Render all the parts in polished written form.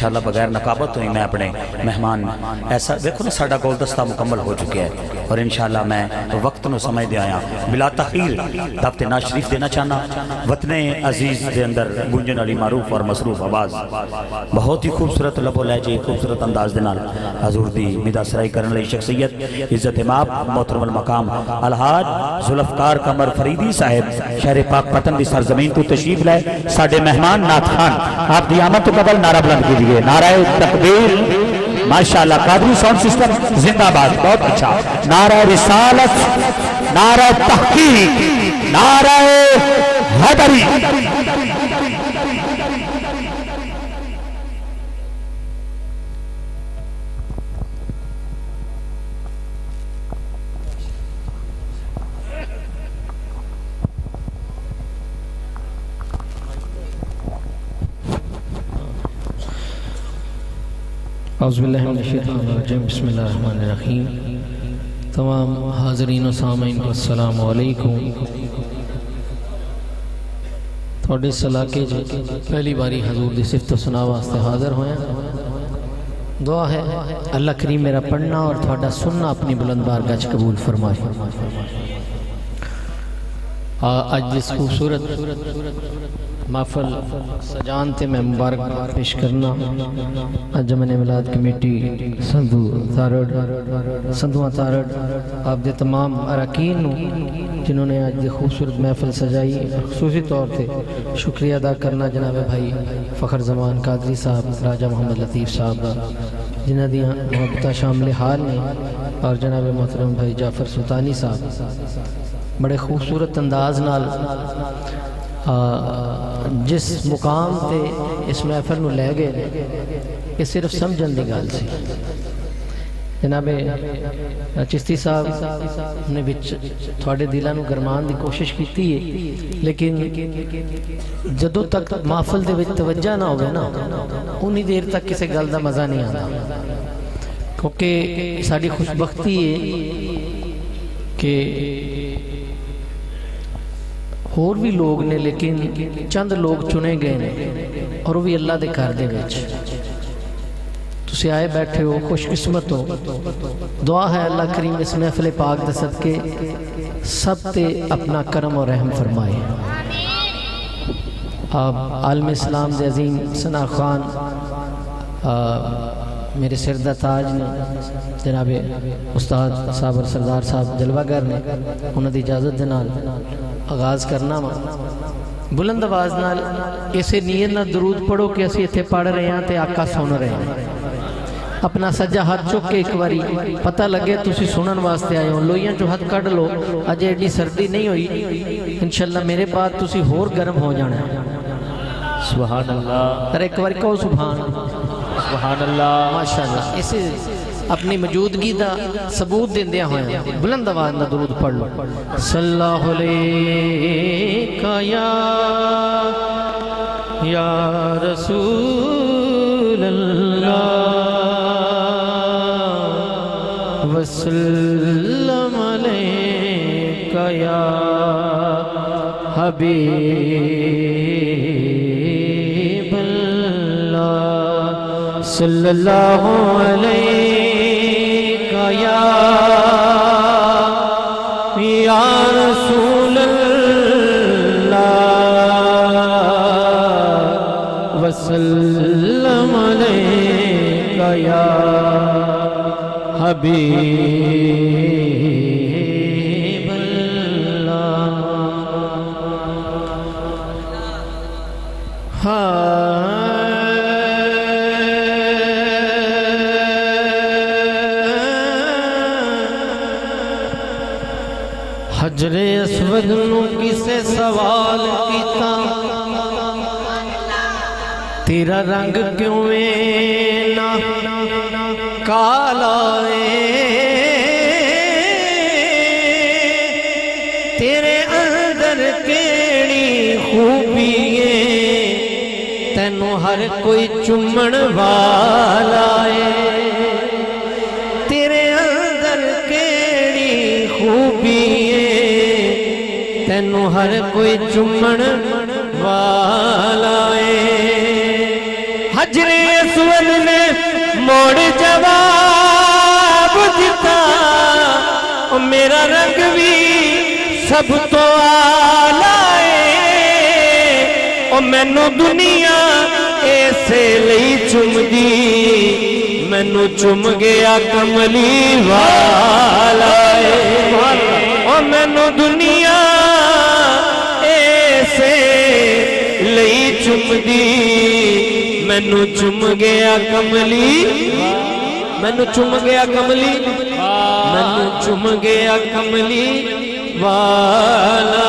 انشاءاللہ بغیر نقابت ہوئی میں اپنے مہمان ایسا دیکھو نا ساڑھا گول دستہ مکمل ہو چکے ہے اور انشاءاللہ میں وقت نو سمجھ دے آیا بلا تخیر دعوت ناز شریف دینا چاہنا وطن عزیز دے اندر گونجن علی معروف اور مصروف آواز بہت ہی خوبصورت لب و لہجے خوبصورت انداز دے نال حضور دی مدہ سرائی کرن لئی شخصیت عزت امام محترم المقام الحاج ذوالفقار قمر فریدی صاحب شہر پاک پتن دی سرزمین تو تشریف لائے ساڑھے مہمان نعت خان آپ دی آمد تو قبل نعرہ بلند کیجئے نعرہ تکبیر ماشاءاللہ قادری ساؤنڈ سسٹم زندہ باد بہت اچھا نعرہ رسالت نعرہ تحقیق نعرہ حیدری اعوذ باللہ من الشیطان الرجیم بسم اللہ الرحمن الرحیم تمام حاضرین و سامعین کو السلام علیکم تھوڑے سلاکے جو پہلی باری حضور دی صفت و سنا واسطے حاضر ہوئے دعا ہے اللہ کریم میرا پڑھنا اور تھوڑا سننا اپنی بلند بارگاہ چ قبول فرمائے آج جس خوبصورت محفل سجان تے میں مبارک پیش کرنا انجمن میلاد کمیٹی سندھواں تارڑ آپ دے تمام اراکین جنہوں نے آج دے خوبصورت محفل سجائی خصوصی طور تے شکریہ ادا کرنا جناب بھائی فخر زمان قادری صاحب راجہ محمد لطیف صاحب جنہ دیاں محبتہ شامل حال نے اور جناب محترم بھائی جعفر سلطانی صاحب بڑے خوبصورت انداز نال جس مقام تے اس محفل نو لے گئے کہ صرف سمجھن دی گل سی جناب چشتی صاحب نے تھوڑے دلاں نو گرمان دی کوشش کیتی ہے لیکن جدو تک محفل دے وچ توجہ نہ ہوئے نا انہی دیر تک کسی گل دا مزہ نہیں آتا کیونکہ ساڑی خوشبختی ہے کہ اور بھی لوگ نے لیکن چند لوگ چنے گئے نے اور وہ بھی اللہ دے گھر دے وچ تسی آئے بیٹھے ہو خوش قسمت ہو دعا ہے اللہ کریم اس محفل پاک دے صدقے سب تے اپنا کرم اور رحم فرمائے عالم اسلام دے عظیم ثنا خان میرے سردہ تاج نے جناب استاد صاحب اور سردار صاحب جلوہ گر نے انہوں دی اجازت دنال آغاز کرنا بلند آواز نال اسے نیت نہ درود پڑھو کہ اسی اتھے پڑھ رہے ہیں تے آقا سن رہے ہیں اپنا سجا ہاتھ چک کے ایک باری پتہ لگے تسی سنن واسطے آئے ہو لوئیاں جو ہاتھ کڑ لو اجے ایڈی سردی نہیں ہوئی انشاءاللہ میرے بعد تسی ہور گرم ہو جانا ہے سبحان اللہ تر ایک باری کہو سبحان سبحان اللہ ماشاءاللہ اسے اپنی موجودگی دا ثبوت دین دیا ہوئے ہیں بلند آواز نہ درود پڑھ لو صلی اللہ علیکہ یا رسول اللہ وسلم علیکہ یا حبیب اللہ صلی اللہ علیہ یا رسول اللہ وسلم علیکہ یا حبیب اللہ حجر اسود نو کسے سوال کیتا تیرا رنگ کیوں نہ کالا تیرے اندر کیڑی خوبی تینوں ہر کوئی چمن والا تیرے اندر کیڑی خوبی تینوں ہر کوئی چمن والا حجر اسود دشمن نے موڑ جواب دیتا میرا رنگ بھی سب تو آلائے مینو دنیا ایسے لئی چم دی مینو چم گیا کملی والا مینو دنیا ایسے لئی چم دی مینو چم گیا کملی مینو چم گیا کملی مینو چم گیا کملی والا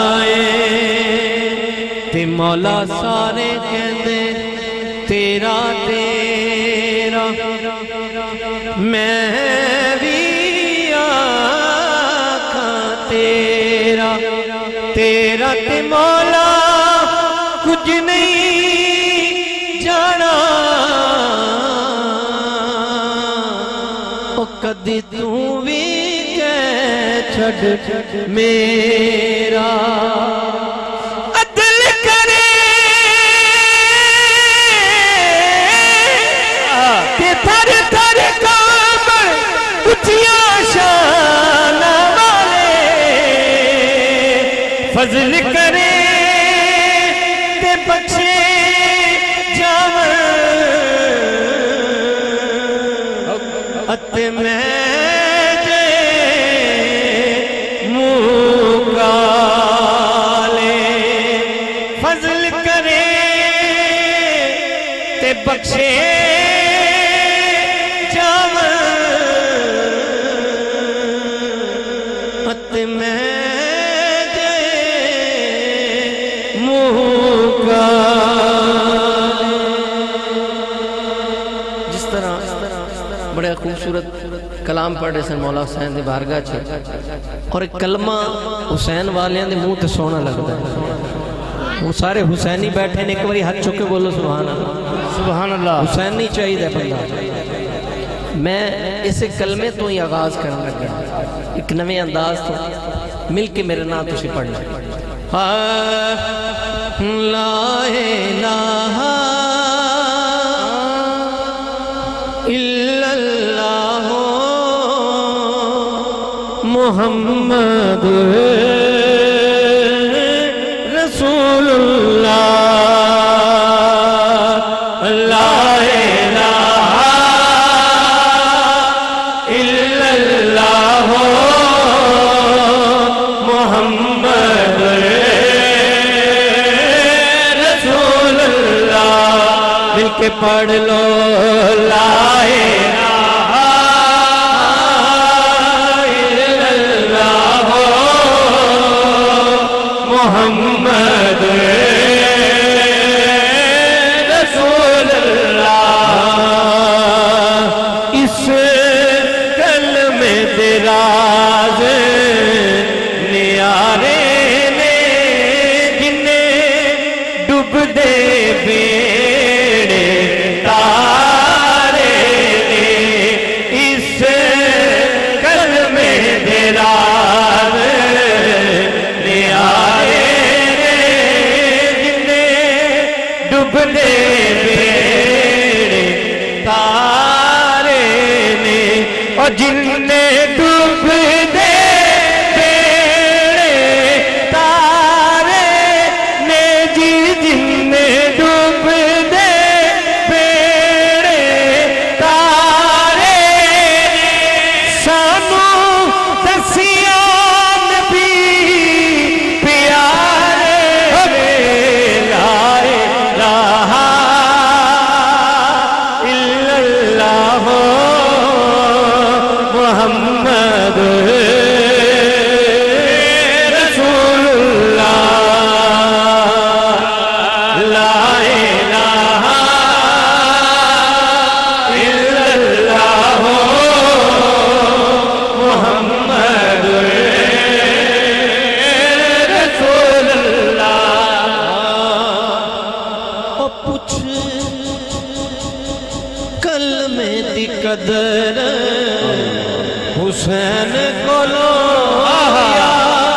تے مولا سارے کہندے تیرا تیرا میں بھی آکھاں تیرا تیرا تے مولا کچھ نہیں جانا او کدی تو بھی کہہ چھڑ میرا فضل کرے تے بخشے جاور اتے میں جے مکالے فضل کرے تے بخشے جاور اتے میں بڑے خوبصورت کلام پڑھے سن مولا حسین دے بارگاہ چھے اور ایک کلمہ حسین والیاں دے منہ تے سونا لگتا ہے وہ سارے حسینی بیٹھے نے ایک باری ہاتھ چکے بولو سبحان اللہ سبحان اللہ حسین نہیں چاہیے دے بندہ میں اسے کلمے تو ہی آغاز کرنے لگا ایک نوے انداز تو مل کے میرے نام تسی پڑھنا لا الہ الا اللہ محمد رسول اللہ لا الہ الا اللہ محمد رسول اللہ مل کے پڑھ لو لا محمد رسول اللہ اس کلمے دے راز نیارے نے جنہیں ڈوب دے بیڑے تارے نے اس کلمے دے راز نیارے ڈبنے بیڑے تارے نے اور جن نے ڈبنے بیڑے تارے نے جی جن نے ڈبنے بیڑے تارے نے سانو دسیا نبی پیارے لائے محمد رسول اللہ لا الہ الا اللہ محمد رسول اللہ او پوچھ کلمے دی قدر حسین کولو آیا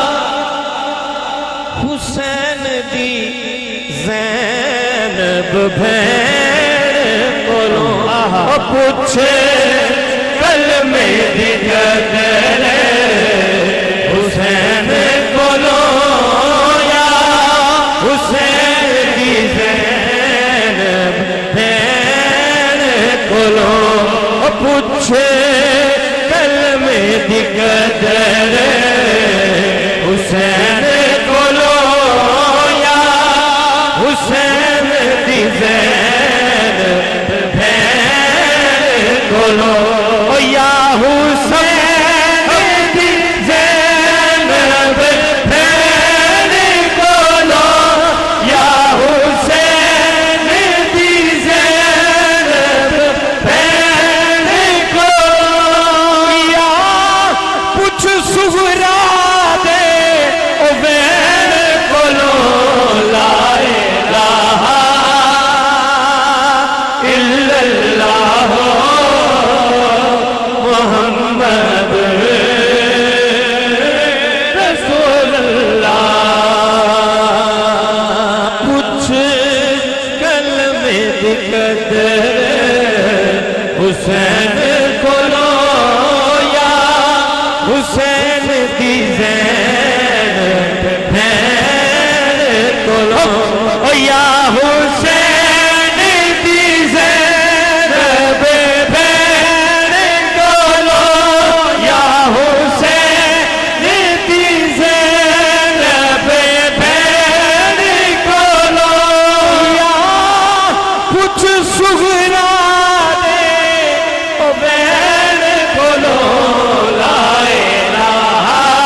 حسین دی زینب بھین کولو پوچھے کلمے دی قدر حسین کولو یا حسین دی زینب بہن کولو پوچھے کلمے دی قدر حسین کولو یا حسین دی زینب بہن کولو یا حسین دی زینب بہن کولو یا حسین دی زینب بہن کولو یا پوچھ سغرا دے او بہن کولو لا الہ الا اللہ محمد رسول اللہ کچھ کلمے دی قدر حسین کولو یا حسین دی زینب بہن کولو یا حسین دی زینب بہن کولو یا حسین دی زینب بہن کولو یا کچھ سغرا دے او بہن کولو لا الہ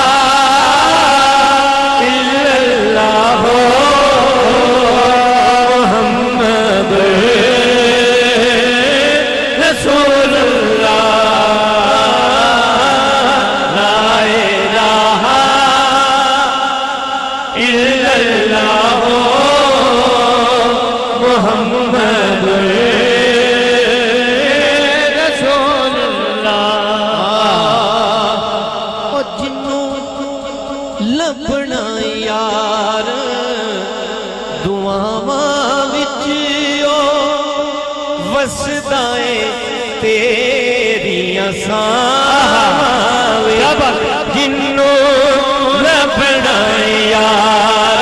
الا اللہ محمد رسول اللہ لا الہ الا اللہ محمد رسول اللہ او جنوں لبنا یار دعاواں وچ او وسدا اے تیریاں ساواں جنوں لبنا یار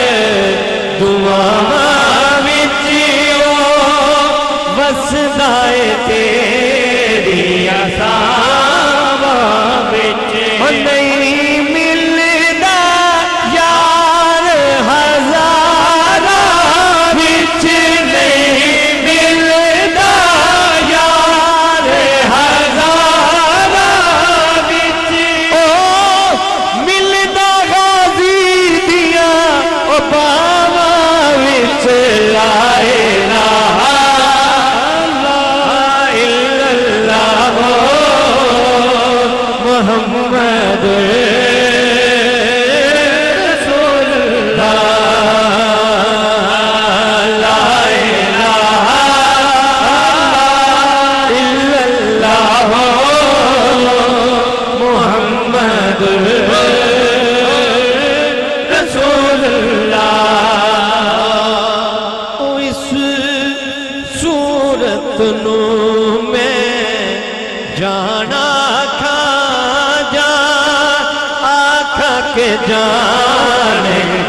دعاواں وچ او وسدا اے تیریاں ساواں وچ نہیں ملدا یار ہزاراں وچ نہیں ملدا یار ہزاراں وچ او ملدا غازی دیاں او باواں وچ لا الہ الا اللہ محمد رسول اللہ لا الہ الا اللہ محمد رسول اللہ او اس صورت نو میں جانا کھا جان آکھا کے جان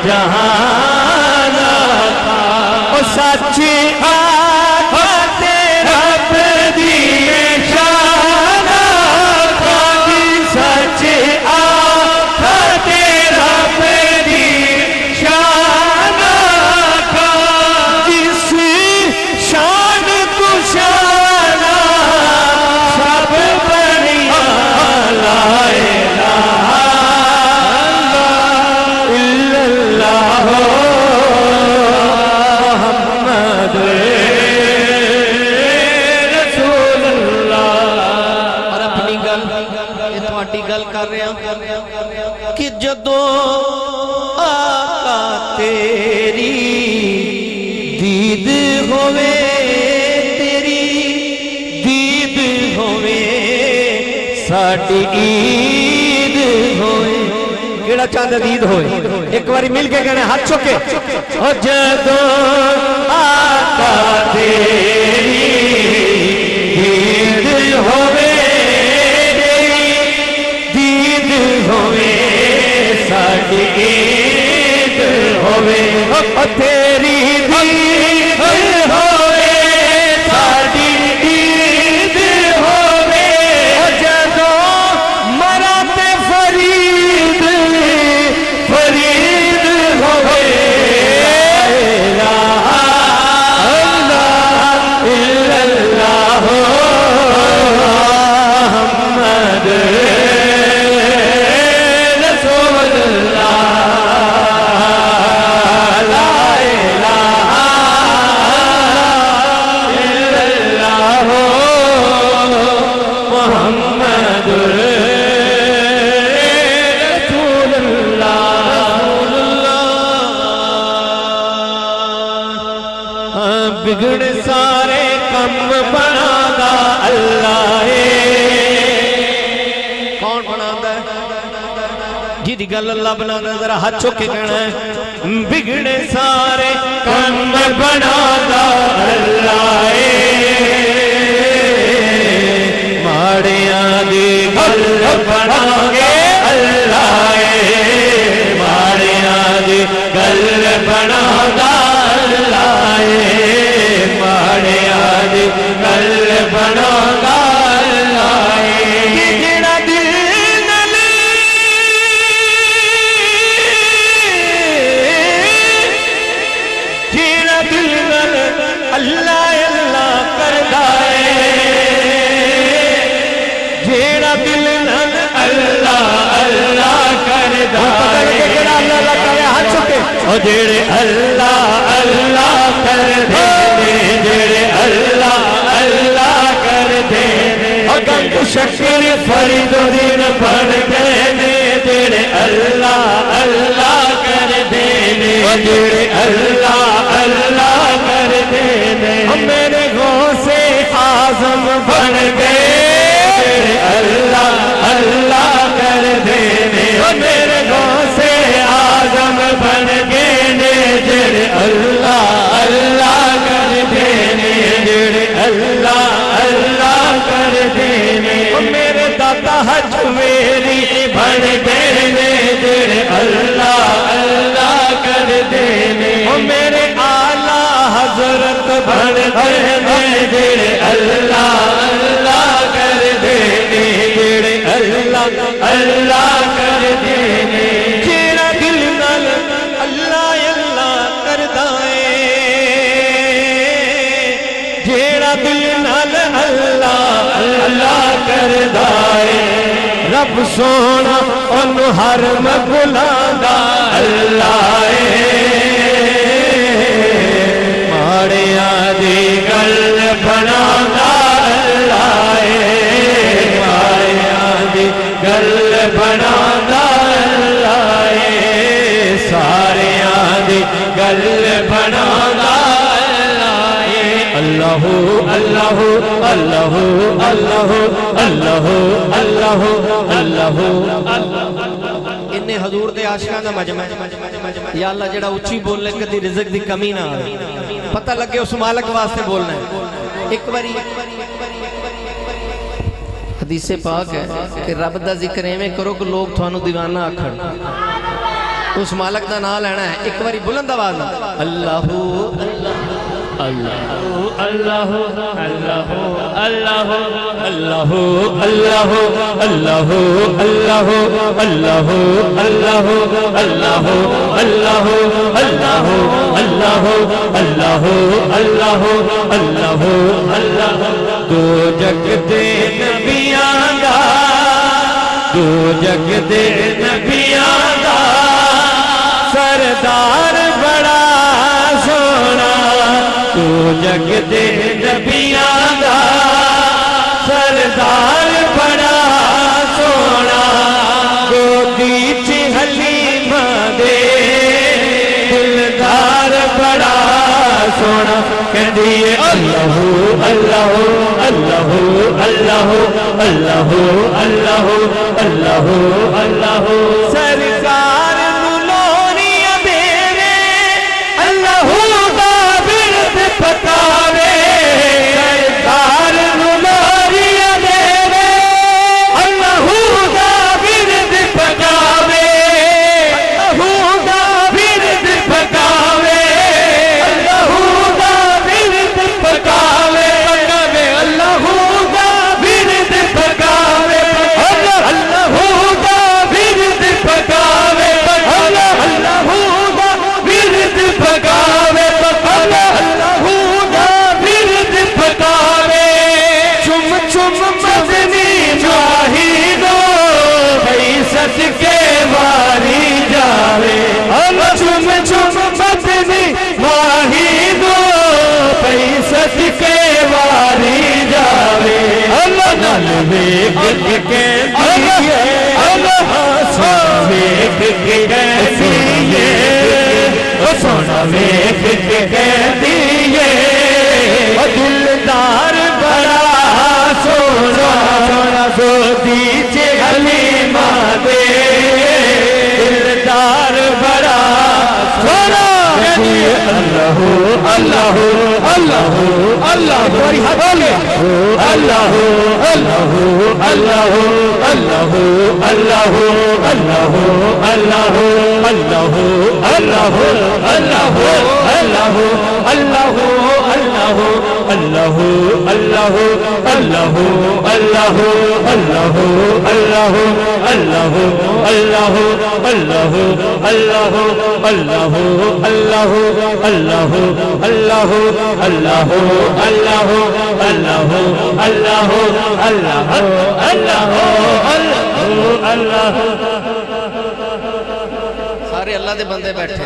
جہانا تھا او سچی آقا تیرا بدی شان آقا کی سچی آقا تیرا بدی شان آقا جس شان کو شان سب بنیا لا الہ الا اللہ محمد رسول اللہ اور اپنی گل یہ تھوڑی گل کر رہے ہیں کہ جدوں آقا تیری دید ہوئے تیری دید ہوئے ساڑی عید ہوئے کیڑا چاندہ دید ہوئے ایک باری مل کے کہنے ہاتھ چکے او جدو آقا تیری ईद होवे तेरी दीद होवे साडी ईद होवे जदों मरा ते फरीद फरीद होवे ला इलाहा इल्लल्लाह मुहम्मद बिगड़ सारे कम बनादा अल्लाह कौन बनादा जिदी गल अल्लाह बनादा जरा हाथ चुक के कहना है बिगड़े सारे कम बनादा अल्लाह माड़िया दी गल बनागे अल्लाह माड़िया दी गल बनादा अल्लाह गल बनादा जेड़ा दिल नाल अल्लाह अल्लाह करदा है जेड़ा दिल नाल अल्लाह अल्लाह करदा है जेड़ा अल्लाह करे हाथ चुके ओ जेड़े अल्लाह अल्लाह करदे जेड़े अल्लाह अल्लाह करदे अगंग शक्र फरीदुद्दीन पढ़दे ने जेड़े अल्लाह अल्लाह करदे ने जेड़े अल्लाह अल्लाह करदे ने मेरे गौसे आज़म बन गए जेड़े अल्लाह अल्लाह करदे ने मेरे गौसे आज़म बन गए ने जेड़े अल्लाह अल्लाह करदे ने जेड़े अल्लाह अल्लाह करदे ने मेरे दादा हजवेरी बन गए ने जेड़े अल्लाह अल्लाह करदे ने मेरे आला हजरत बन गए ने जेड़े अल्लाह अल्लाह करदे ने जेड़े अल्लाह अल्लाह करदे ने जेड़ा दिल नाल अल्लाह अल्लाह करदा है जेड़ा दिल नाल अल्लाह अल्लाह करदा है रब सोना ओनू हर बुलांदा अल्लाह माड़िया दी गल बनांदा अल्लाह माड़िया दी गल बनांदा अल्लाह सारियां दी गल बनांदा अल्लाह अल्लाह अल्लाह अल्लाह अल्लाह अल्लाह अल्लाह इन्ने हजूर दे आशिकां दा मजमा या अल्लाह जेड़ा उच्ची बोले कदी रिज़्क दी कमी ना आवे पता लगे उस मालिक वास्ते बोलना है एक बारी हदीस पाक है कि रब दा जिक्र एवें करो कि लोग थानू दीवाना आखण उस मालिक दा नाम लेना है एक बारी बुलंद आवाज अल्लाह अल्लाह अल्लाह अल्लाह अल्लाह अल्लाह अल्लाह अल्लाह अल्लाह अल्लाह अल्लाह अल्लाह अल्लाह अल्लाह अल्लाह अल्लाह अल्लाह अल्लाह अल्लाह दो जग दे नबियां दा दो जग दे नबियां दा सरदार बड़ा सोना तू जग दे नबियां दा सरदार बड़ा सोना गोदी च हलीमा दे दिलदार बड़ा सोना कहदी अल्लाह अल्लाह अल्लाह अल्लाह अल्लाह अल्लाह अल्लाह अल्लाह सरकार नू लोरियां देवे अल्लाह दा बिरद पतावे सरकार नू लोरियां देवे अल्लाह दा बिरद पतावे نال ویکھ کے کہندی ہے سونا ویکھ کے کہندی ہے سونا ویکھ کے کہندی ہے دلدار بڑا سونا سونا سودی چے حلیمہ دے دلدار بڑا سونا اللہ اللہ اللہ اللہ اللہ اللہ اللہ اللہ اللہ اللہ اللہ اللہ اللہ سارے اللہ دے بندے بیٹھے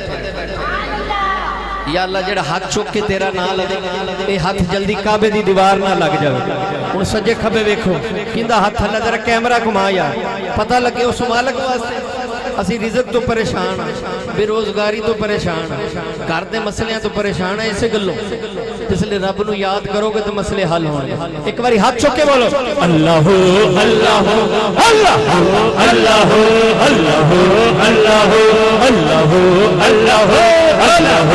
یا اللہ جڑا ہاتھ چک کے تیرا نام لے اے ہاتھ جلدی کعبے دی دیوار نہ لگ جائے ہن سجے کھبے ویکھو کیندا ہاتھ اللہ ذرا کیمرہ گھما یار پتہ لگے اس مالک واسطے اسی رزق تو پریشان بے روزگاری تو پریشان گھر دے مسئلے تو پریشان ہے اسے گلو جس لئے رب نو یاد کرو گے تو مسئلے حل ہوں گے ایک باری ہاتھ چک کے بولو اللہ اللہ اللہ اللہ اللہ اللہ اللہ اللہ اللہ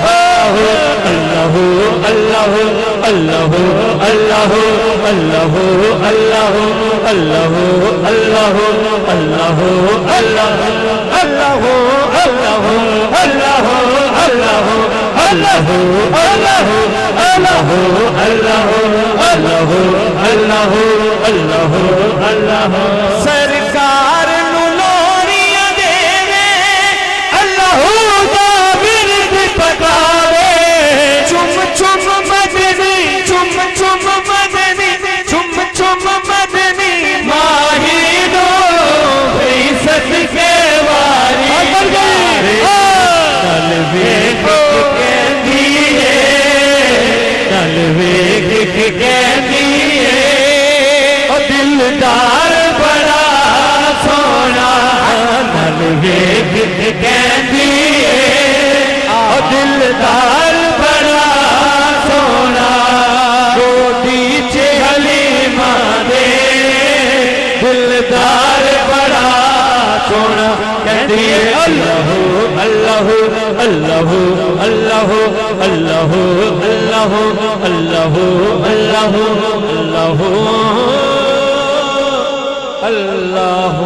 اللہ اللہ اللہ اللہ اللہ اللہ اللہ اللہ اللہ اللہ سرکار نو لوریاں دے اللہ دا ورد پکاوے چم چم مدنی چم چم مدنی چم چم مدنی ماہی نو بھئی صدقے واری نل ویکھ کہندی ہے نل ویکھ کہندی ہے او دلدار بڑا سونا نل ویکھ کہندی ہے او دلدار بڑا سونا گودی چ حلیمہ دے دلدار بڑا سونا کہندی ہے اللہ اللہ اللہ اللہ اللہ اللہ اللہ اللہ اللہ اللہ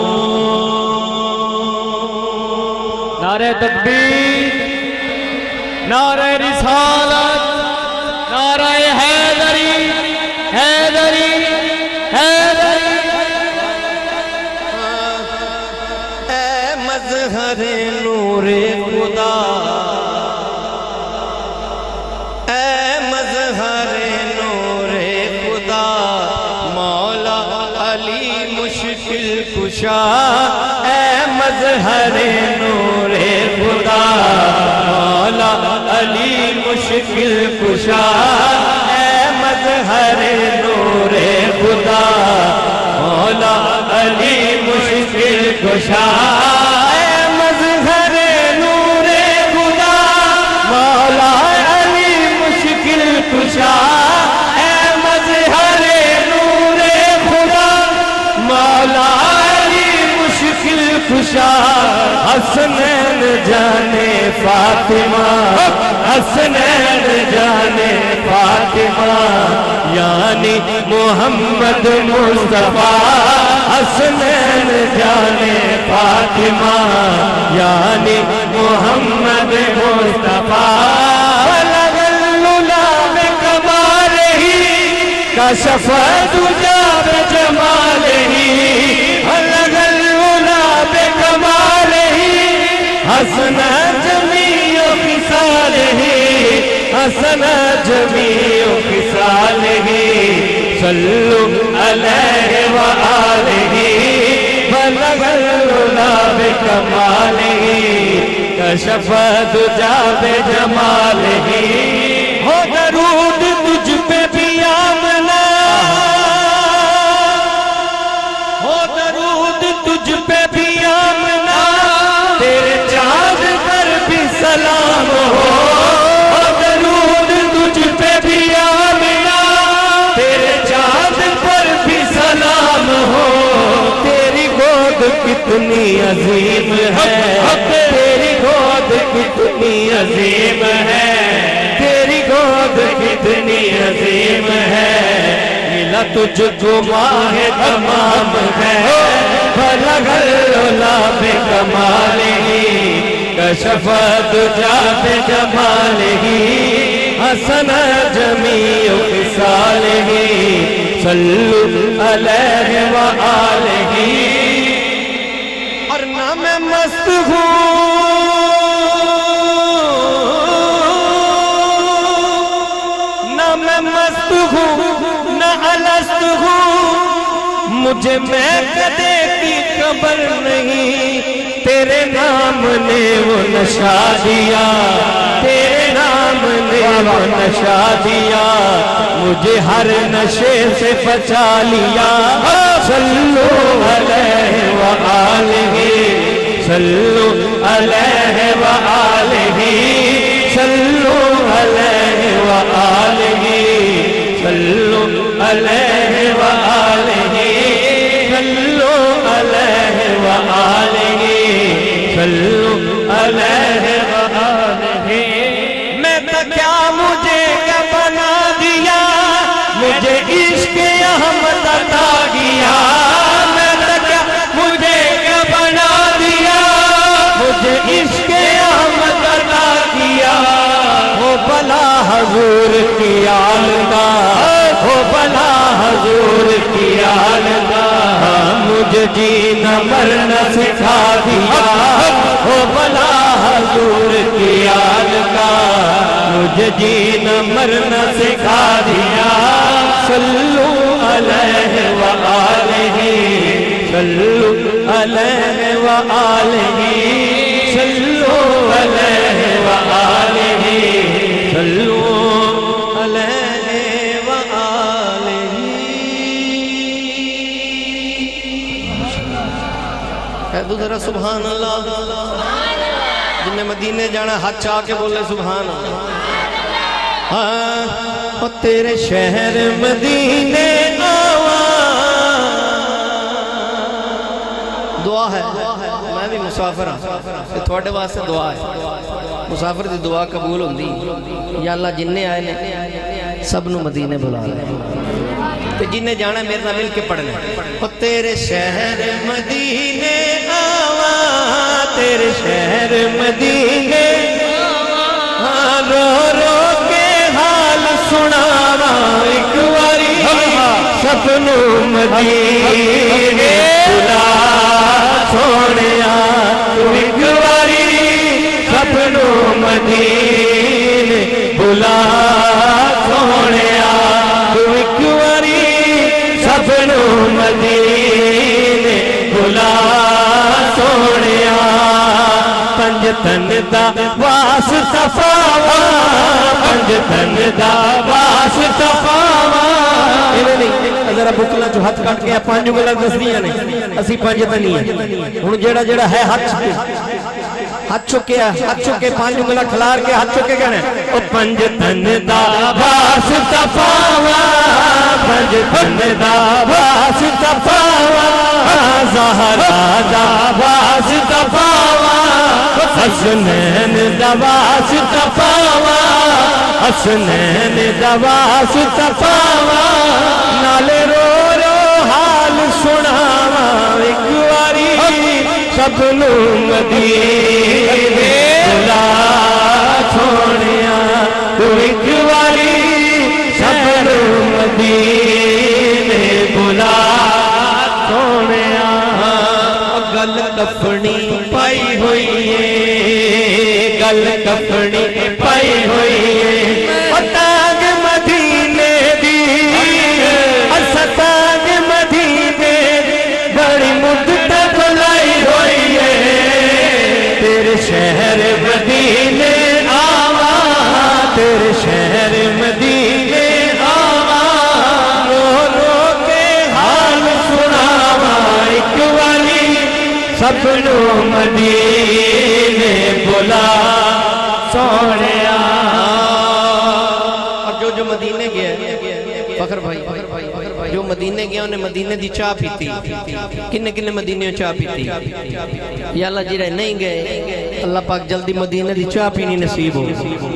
نعرہ تکبیر نعرہ رسالت نعرہ حیدری حیدری حیدری اے مظہر نور خدا اے مظہر نور خدا مولا علی مشکل کشا اے مظہر نور خدا مولا علی مشکل کشا اے مظہر نور خدا مولا علی مشکل کشا اے مظہر نور خدا مولا علی مشکل کشا اے مظہر نور خدا مولا علی مشکل کشا حسنین جانے فاطمہ حسنین جانے فاطمہ یعنی محمد مصطفیٰ حسنین جانے فاطمہ یعنی محمد مصطفیٰ بلغ العلا بکمالہ کشف الدجا بجمالہ بلغ العلا بکمالہ حسن جمیع خصالہ حسن جمیع خصالہ صلو علیہ وآلہ بلغ العلا بکمالہ کشف الدجا بجمالہ ہو درود تجھ پہ بھی آمنا تجھ پہ بھی آمنا تیرے چاند پر بھی سلام ہو درود تجھ پہ بھی آمنا تیرے چاند پر بھی سلام ہو تیری گود کتنی عظیم ہے تیری گود کتنی عظیم ہے تیری گود کتنی عظیم ہے ملا تجھ کو ماہ تمام ہے بلغ العلا بکمالہ کشف الدجا بجمالہ حسن جمیع خصالہ صلو علیہ وآلہ اور نہ میں مست ہوں نہ میں مست ہوں نہ الست ہوں مجھے میں کدے کی خبر نہیں تیرے نام نے وہ نشا دیا تیرے نام نے وہ نشا دیا مجھے ہر نشے سے بچا لیا صلو علیہ وآلہ صلو علیہ وآلہ صلو علیہ وآلہ صلو علیہ وآلہ صلو علیہ وآلہ صلو علیہ وآلہ میں تو کیا مجھے کیا بنا دیا مجھے عشق احمد عطا کیا میں تو کیا مجھے کیا بنا دیا مجھے عشق احمد عطا کیا ہو بلا حضور کی آلگا ہو بلا حضور کی آلگا مجھے جینا مرنا سکھا دیا ہو بلا حضور کی آلگا مجھے جینا مرنا سکھا دیا صلو علیہ وآلہ صلو علیہ وآلہ صلو علیہ وآلہ صلو علیہ وآلہ کہہ دو ذرا سبحان اللہ جن نے مدینے جانا ہاتھ چاہ کے بولے سبحان اللہ ہاں تیرے شہر مدینے آوا دعا ہے میں بھی مسافر ہوں تھوڑے واسطے دعا ہے مسافر دی دعا قبول ہوندی یا اللہ جننے آئے نے سب نو مدینے بلا لے جننے جانا میرے نہ مل کے پڑھنے تیرے شہر مدینے آوا تیرے شہر مدینے رو رو کے حال سناوا ایک واری سپنو مدینے بلا سونیا ایک واری سپنو مدینے بلا سونیا ایک واری سپنو مدینے بلا سونیا پنج تن دا واسطہ پاوا پنج تن دا واسطہ پاوا ذرا بکلا جو ہاتھ کٹ کے پانچ انگلاں دسدیاں نے اسی پانچ تنی ہیں ہن جیڑا جیڑا ہے ہاتھ چکے پانچ انگلاں کھلار کے ہاتھ چکے کہنا او پنج تن دا واسطہ پاوا پنج تن دا واسطہ پاوا زہرا دا واسطہ پاوا حسنین دا واسطہ پاوا حسنین دا واسطہ پاوا نالے رو رو حال سناوا ایک واری سب نو مدینے بلا سونیا ایک واری سب نو مدینے بلا سونیا گل کفنی پائی ہوئی ہے گل کفنی پائی ہوئی ہے تاج مدینے دی تاج مدینے بڑی مدت بلائی ہوئی ہے تیرے شہر مدینے آوا تیرے شہر مدینے آوا رو رو کے حال سناوا ایک والی سب نو مدینے بلا سونے اور جو مدینے گیا فخر بھائی جو مدینے گیا انہیں مدینے دی چاہ پیتی کنے مدینے چاہ پیتی یا اللہ جی رہے نہیں گئے اللہ پاک جلدی مدینے دی چاہ پینی نصیب ہو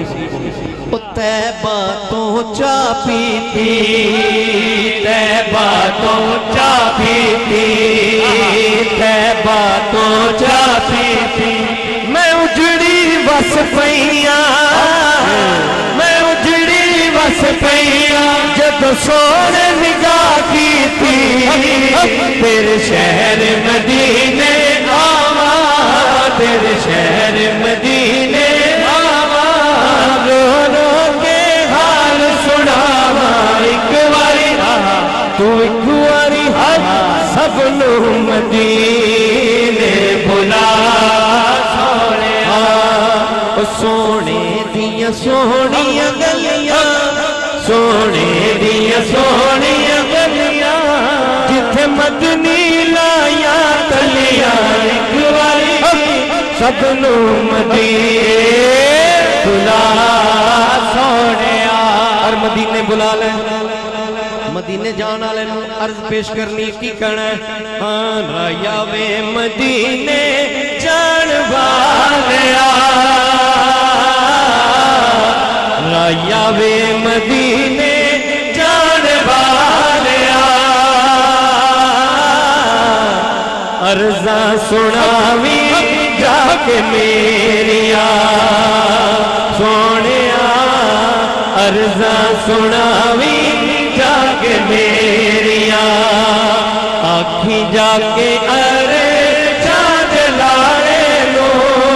تیبہ تو چاہ پیتی تیبہ تو چاہ پیتی تیبہ تو چاہ پیتی میں اجڑی بس پئیاں میں اجڑی بس پئیاں جب سونے نگاہ کی تھی تیرے شہر مدینے آوا تیرے شہر مدینے آوا رو رو کے حال سناوا ایک واری تو ایک واری سب نو مدینے بلا سونے دیا سونیاں گلیاں سونے دیا سونیاں گلیاں جتھے مدنی لایا تلیاں ایک واری سب نو مدینے بلا سونے اور مدینے بلا لے مدینے جان والے نوں عرض پیش کرنی کی کہنا ہے رایا وے مدینے جان والیا رایا وے مدینے جان والیا عرضاں سناوی جا کے میریا سونیا عرضاں سناوی جا کے میریا آکھی جا کے ارے چاند لارے لو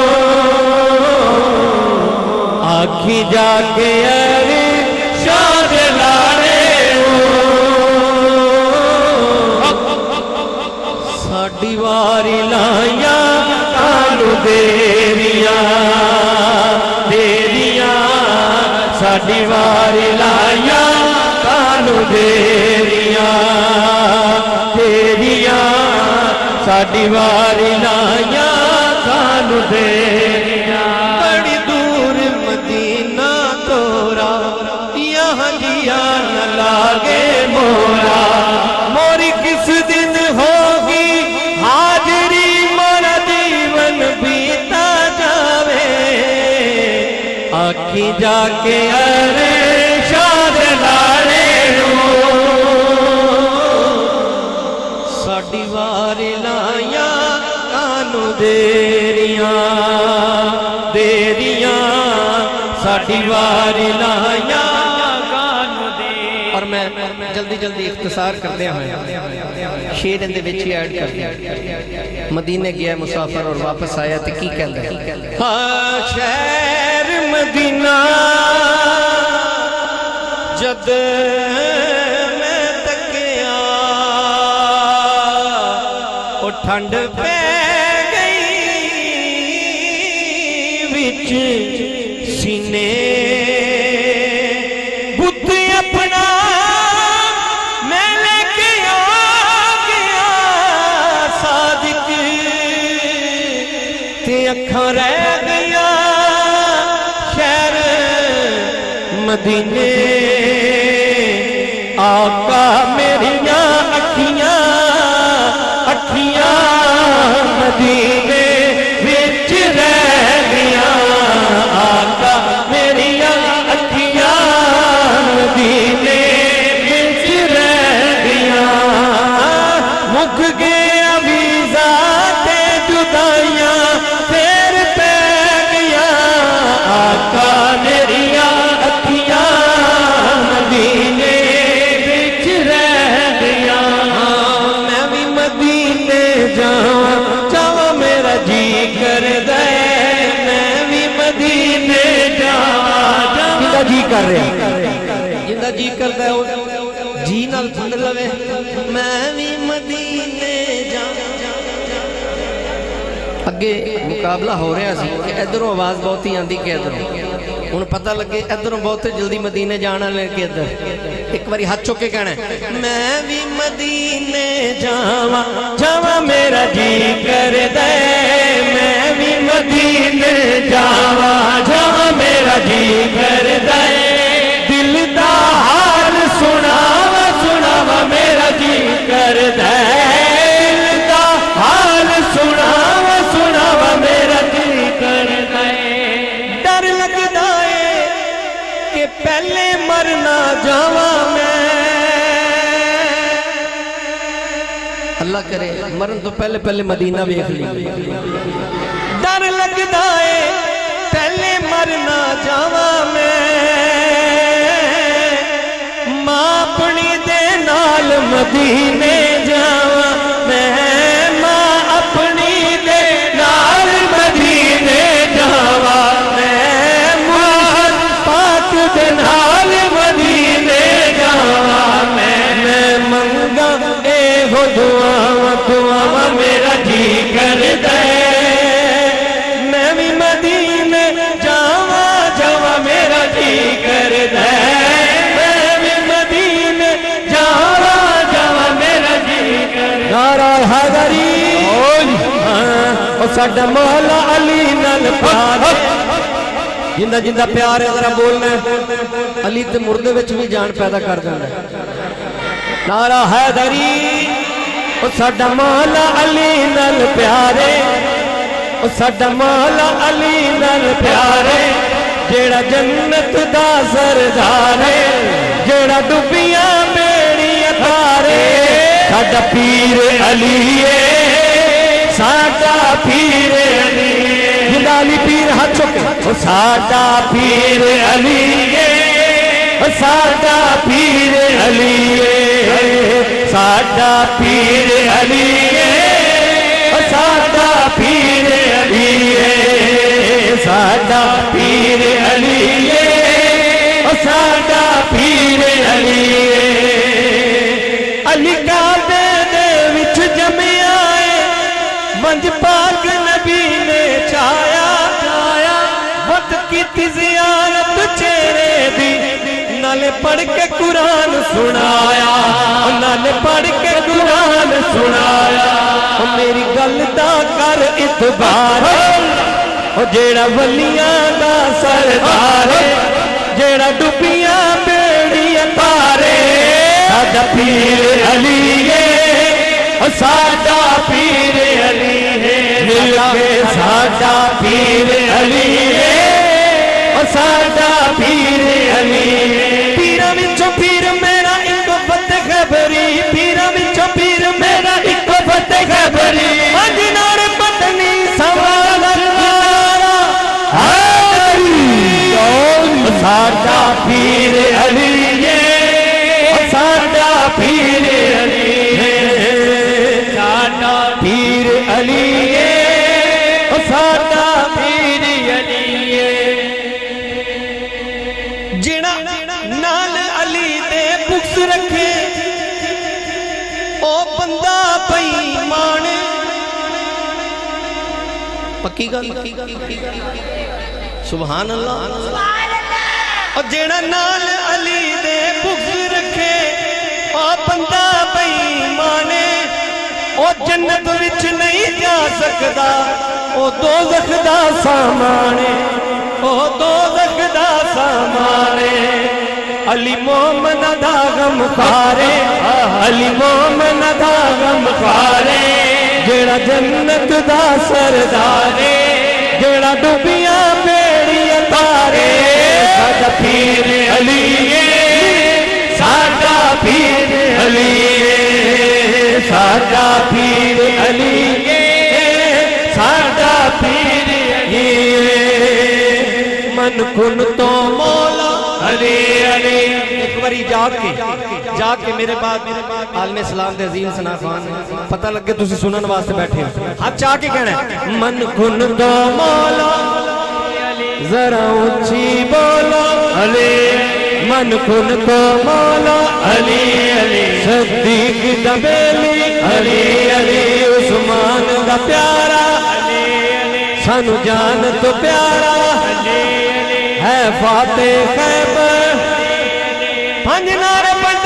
آکھی جا کے ارے چاند لارے لو ساڑی واری لائیا کانو دیریاں دیریاں ساڑی واری لائیا کانو دیریاں دیریاں ساڑی واری لائیا کانو دیریاں بڑی دور مدینہ تورا یہاں جیا نہ لاگے مورا موری کس دن ہوگی حاضری مورا دیون بیتا جاوے آکھی جا کے ارے شاد لارے ساڑی واری لائیا کانو دیریاں دیریاں ساڑی واری لائیا کانو دیریاں اور میں جلدی جلدی اختصار کرتے ہیں شیر اندے بچی ایڈ کر دیا مدینے گیا مسافر اور واپس آیا تھی کی کہہ لیں شہر مدینہ جد میں تکیا اور ٹھنڈ پہ گئی وچ سینے بت اپنا میں لے کے آ گیا صادق تے اکھاں رہ گیا شہر مدینے آقا میریاں اکھیاں اکھیاں مدینے وچ رہ گیا آقا میریاں اکھیاں مدینے وچ رہ گیا مک گیا ویزا تے جدائیاں پھر پہ گیا آقا میریاں اکھیاں مدینے وچ رہ گیا میں بھی مدینے جاواں چاواں میرا جی کر دے میں بھی مدینے جاواں جندا جی کر رہا جندا جی کردا ہے جی نال پھڑ لوے میں بھی مدینے جاواں اگے مقابلہ ہو رہا سی کہ ادھروں آواز بہت ہی آندی کہ ادھروں ہن پتہ لگے ادھروں بہت جلدی مدینے جانا لے کے ادھر ایک باری ہاتھ چک کے کہنا ہے میں بھی مدینے جاواں جاواں میرا جی کر دے میں بھی مدینے جاواں جاواں میرا جی کر دے دل دا حال سناواں سناواں میرا جی کر دے دل دا حال سناواں سناواں میرا جی کر دے ڈر لگدا ہے کہ پہلے مرنا جاواں میں اللہ کرے مرن تو پہلے پہلے مدینہ ویکھ لی ڈر لگدا ہے پہلے مرنا جاواں میں ماں اپنی دے نال مدینے جاواں میں ماں اپنی دے نال مدینے جاواں میں ماں پاک دے نال مدینے جاواں میں منگا اے ہو دعاواں دعاواں میرا جی کر دے میں بھی مدینے جاواں جاواں میرا جی کر دے میں بھی مدینے جاواں جاواں میرا جی کر دے نعرہ حیدری او ساڈا مولا علی نال پیار جندہ جندہ پیار ہے ذرا بولنا ہے علی تے مردے وچ بھی جان پیدا کر جاندا ہے نعرہ حیدری او ساڈا مولا علی نال پیارے او ساڈا مولا علی نال پیارے جیڑا جنت دا سردار ہے جیڑا ڈوبیاں بیڑیاں تارے ساڈا پیر علی ہے ساڈا پیر علی جلالی پیر ہاتھ چکے او ساڈا پیر علی ہے ساڈا پیر علی ہے ساڈا پیر علی ہے ساڈا پیر علی ہے ساڈا پیر علی ہے ساڈا پیر علی ہے علی کعبے دے وچ جمیا ہے منج پاک نبی نے چایا وقت کی زیارت چہرے دی نالے پڑھ کے قرآن سنایا نالے پڑھ کے قرآن سنایا میری گل دا کر اتبار جیڑا ولیاں دا سردار جیڑا ڈوبیاں بیڑیاں تارے ساڈا پیر علی ہے ساڈا پیر علی ہے ساڈا پیر علی ہے ساڈا پیر علی پیراں وچوں پیر میرا ایک فتح خبری پیراں وچوں پیر میرا ایک فتح خبری مدینار پتنی سوال ساڈا پیر علی ہے ساڈا پیر علی ہے ساڈا پیر علی ہے ساڈا پیر علی ہے جڑا نال علی دے بغض رکھے او بندہ بے ایمان پکی گل سبحان اللہ اور جڑا نال علی دے بغض رکھے او بندہ بے ایمان او جنت وچ نہیں جا سکدا او دوزخ دا سامان او دوزخ دا سامان علی مومن دا غم خارے علی مومن دا غم خارے جیڑا جنت دا سردارے جیڑا ڈوبیاں بیڑیاں تارے ساڈا پیر علی ہے ساڈا پیر علی ہے ساڈا پیر علی ہے ساڈا پیر علی ہے من کن تو مولا علی علی ایک باری جا کے میرے بعد عالم اسلام دے عظیم ثنا خان پتہ لگے تسی سنن واسطے بیٹھے ہاتھ چاہ کے کہنا ہے من کن تو مولا ذرا اونچی بولا علی من کن تو مولا علی علی صدیق دبیلی علی علی عثمان دا پیارا علی علی سانو جان تو پیارا علی علی ہے فاتح خیبر پنج نعرے